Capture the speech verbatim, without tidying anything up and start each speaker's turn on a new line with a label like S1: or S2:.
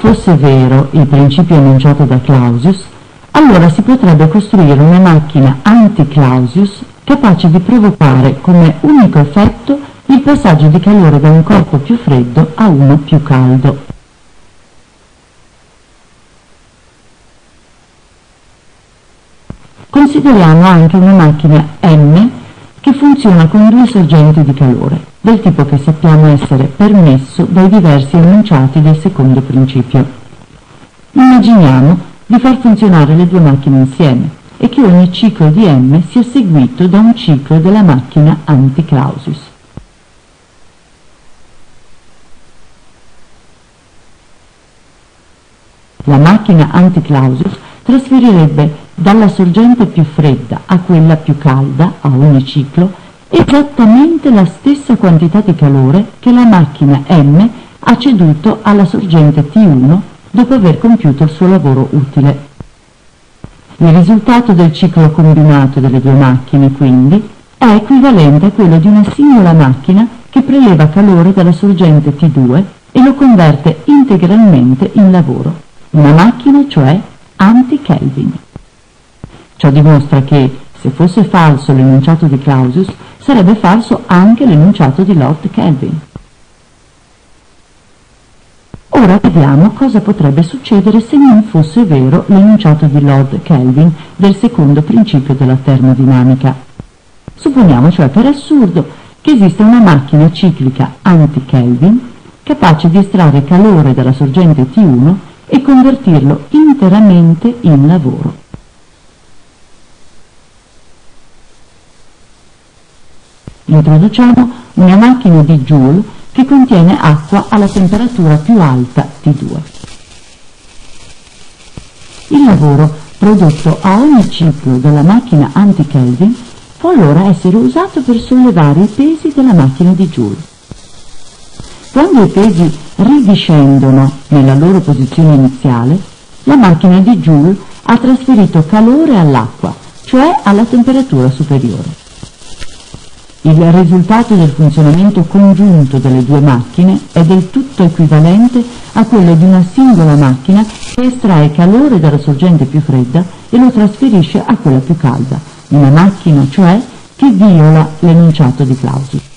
S1: fosse vero il principio enunciato da Clausius, allora si potrebbe costruire una macchina anti-Clausius capace di provocare come unico effetto il passaggio di calore da un corpo più freddo a uno più caldo. Consideriamo anche una macchina M che funziona con due sorgenti di calore, del tipo che sappiamo essere permesso dai diversi enunciati del secondo principio. Immaginiamo di far funzionare le due macchine insieme e che ogni ciclo di M sia seguito da un ciclo della macchina anti-Clausius. La macchina anti-Clausius trasferirebbe dalla sorgente più fredda a quella più calda, a ogni ciclo, esattamente la stessa quantità di calore che la macchina M ha ceduto alla sorgente T uno dopo aver compiuto il suo lavoro utile. Il risultato del ciclo combinato delle due macchine, quindi, è equivalente a quello di una singola macchina che preleva calore dalla sorgente T due e lo converte integralmente in lavoro. Una macchina, cioè, anti-Kelvin. Ciò dimostra che, se fosse falso l'enunciato di Clausius, sarebbe falso anche l'enunciato di Lord Kelvin. Ora vediamo cosa potrebbe succedere se non fosse vero l'enunciato di Lord Kelvin del secondo principio della termodinamica. Supponiamo, cioè per assurdo, che esista una macchina ciclica anti-Kelvin capace di estrarre calore dalla sorgente T uno e convertirlo interamente in lavoro. Introduciamo una macchina di Joule che contiene acqua alla temperatura più alta T due. Il lavoro prodotto a ogni ciclo dalla macchina anti-Kelvin può allora essere usato per sollevare i pesi della macchina di Joule. Quando i pesi ridiscendono nella loro posizione iniziale, la macchina di Joule ha trasferito calore all'acqua, cioè alla temperatura superiore. Il risultato del funzionamento congiunto delle due macchine è del tutto equivalente a quello di una singola macchina che estrae calore dalla sorgente più fredda e lo trasferisce a quella più calda, una macchina, cioè, che viola l'enunciato di Clausius.